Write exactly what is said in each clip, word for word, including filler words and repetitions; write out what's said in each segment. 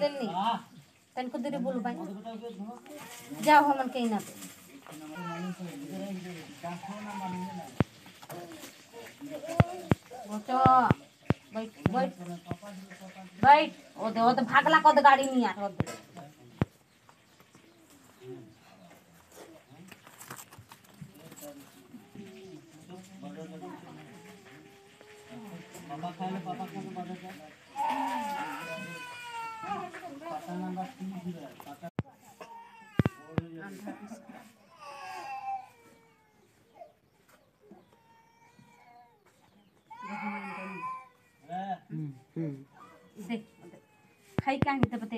देनी तन को देरे बोल भाई जाओ हमन कहीं ना बचो बैठ बैठ बैठ ओ दे ओ तो भागला कद गाड़ी नहीं आ पापा खाले पापा खाले बाजा का पाता नंबर तीन है पाता हम्म हम्म देख खाई क्या नहीं तो बते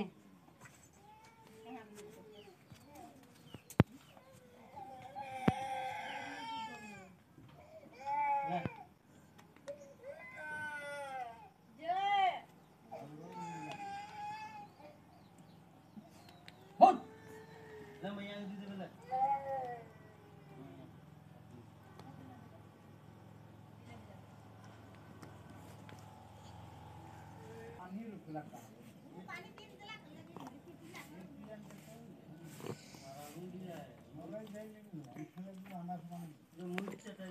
पानी पी दिला मोबाइल जाई जो मुंह चटाई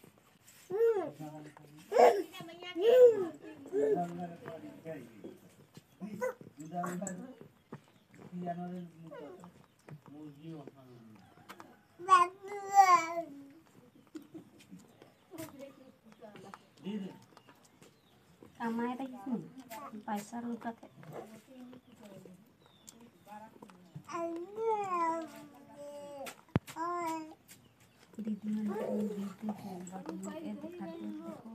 कमाए रही पैसा लुटा थे दीदी ने दीदी को बाकी दिखाते देखो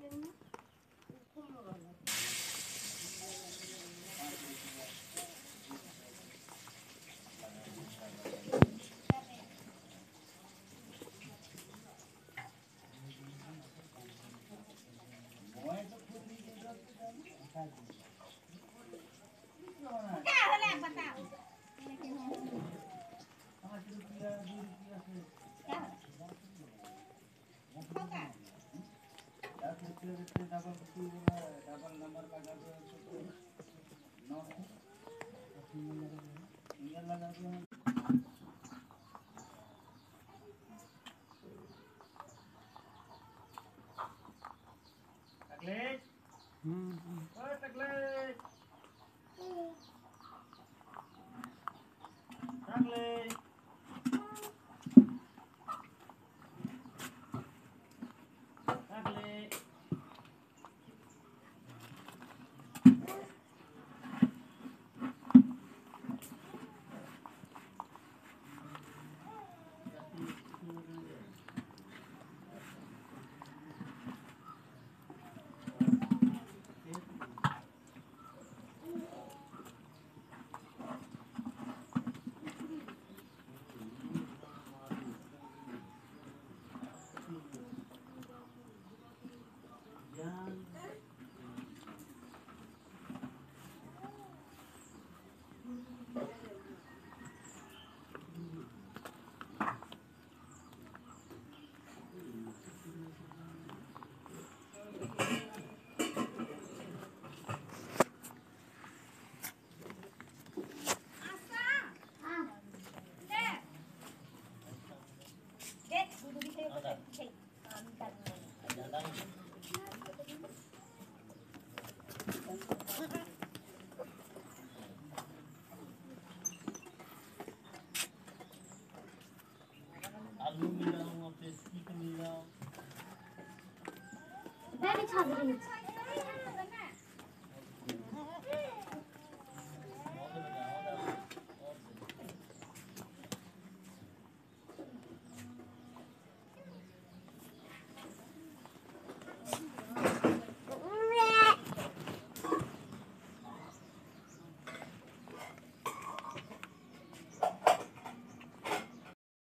डबल नंबर लगा दो नौ सिंगल लगा दो टकलेट हम्म ओए टकलेट टकलेट Very challenging.